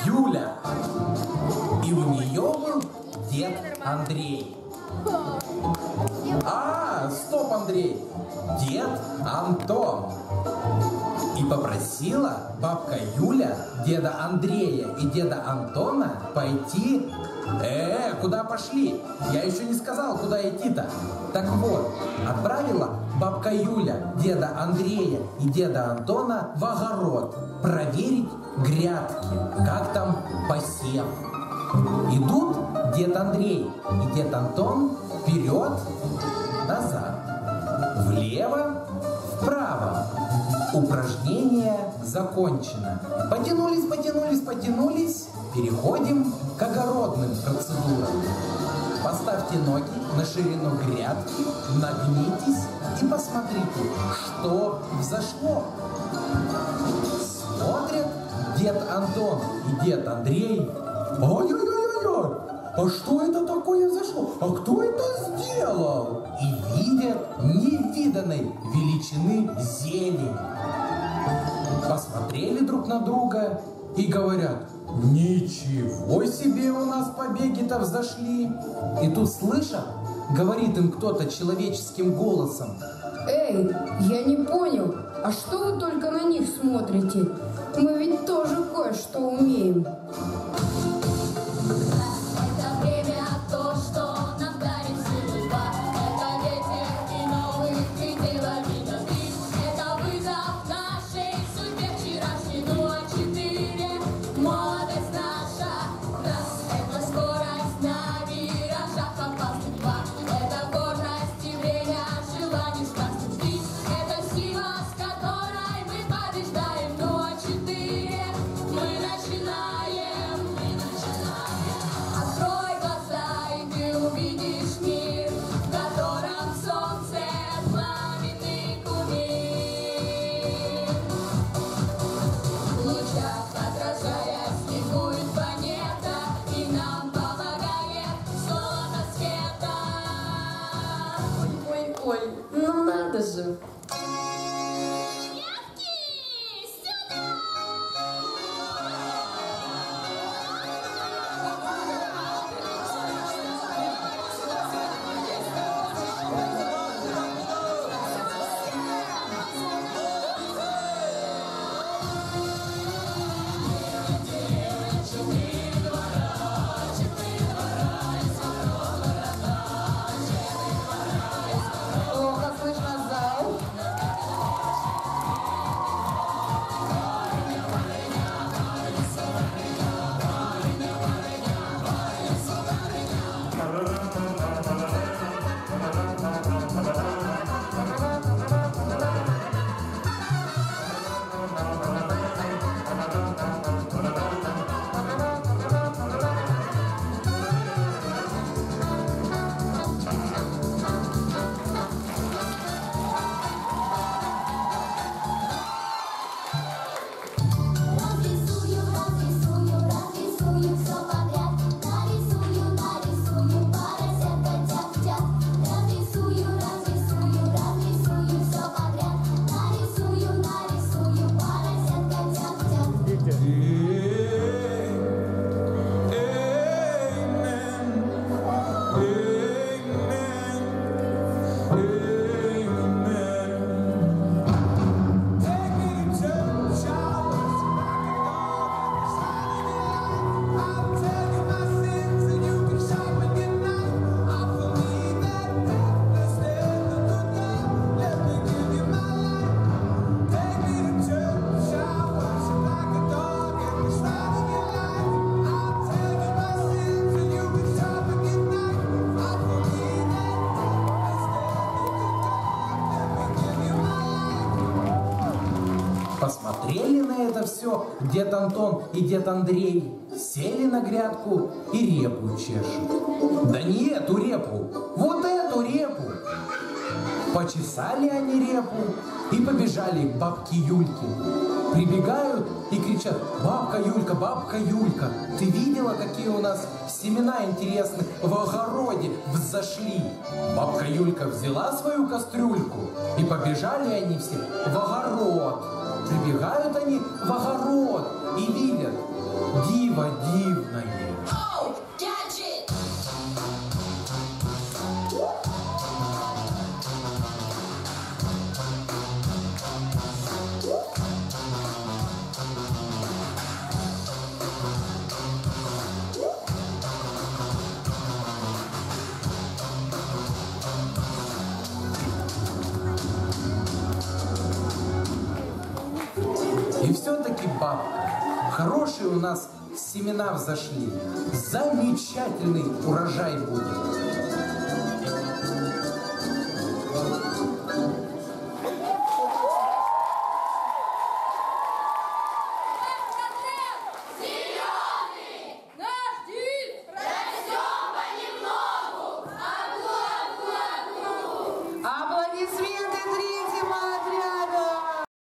Юля. И у нее был дед Андрей. Стоп, Андрей. Дед Антон. И попросила бабка Юля деда Андрея и деда Антона пойти... куда пошли? Я еще не сказал, куда идти-то. Так вот, отправила бабка Юля деда Андрея и деда Антона в огород проверить грядки, как там посев. Идут дед Андрей и дед Антон вперед, назад, влево, вправо. Упражнение закончено. Потянулись, потянулись, потянулись. Переходим к огородным процедурам. Поставьте ноги на ширину грядки, нагнитесь и посмотрите, что взошло. Смотрят дед Антон и дед Андрей. Ой-ой-ой-ой-ой! А что это такое взошло? А кто это сделал? И видят невиданной величины зелень. Посмотрели друг на друга и говорят: ничего себе у нас побеги-то взошли. И тут слышат, говорит им кто-то человеческим голосом: эй, я не понял, а что вы только на них смотрите? Мы ведь тоже кое-что умеем. Ой, ну надо же. Посмотрели на это все дед Антон и дед Андрей, сели на грядку и репу чешут. Да не эту репу, вот эту репу. Почесали они репу и побежали к бабке Юльке. Прибегают и кричат: бабка Юлька, ты видела, какие у нас семена интересных в огороде взошли? Бабка Юлька взяла свою кастрюльку, и побежали они все в огород. Прибегают они в огород и видят: диво дивное. И все-таки, бабка, хорошие у нас семена взошли. Замечательный урожай будет.